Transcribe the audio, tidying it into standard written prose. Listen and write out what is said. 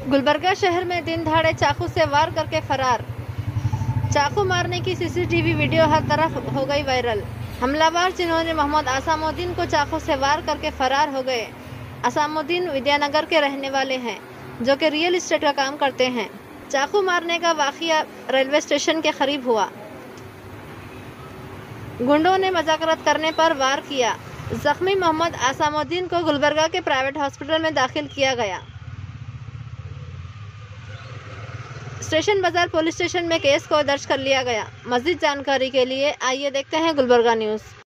गुलबर्गा शहर में दिन दहाड़े चाकू से वार करके फरार। चाकू मारने की सीसीटीवी वीडियो हर तरफ हो गई वायरल। हमलावर जिन्होंने मोहम्मद असामुद्दीन को चाकू से वार करके फरार हो गए। असामुद्दीन विद्यानगर के रहने वाले हैं, जो कि रियल एस्टेट का काम करते हैं। चाकू मारने का वाकया रेलवे स्टेशन के करीब हुआ। गुंडों ने मजाकरत करने पर वार किया। जख्मी मोहम्मद असामुद्दीन को गुलबर्गा के प्राइवेट हॉस्पिटल में दाखिल किया गया। स्टेशन बाजार पुलिस स्टेशन में केस को दर्ज कर लिया गया। मज़ीद जानकारी के लिए आइए देखते हैं गुलबर्गा न्यूज़।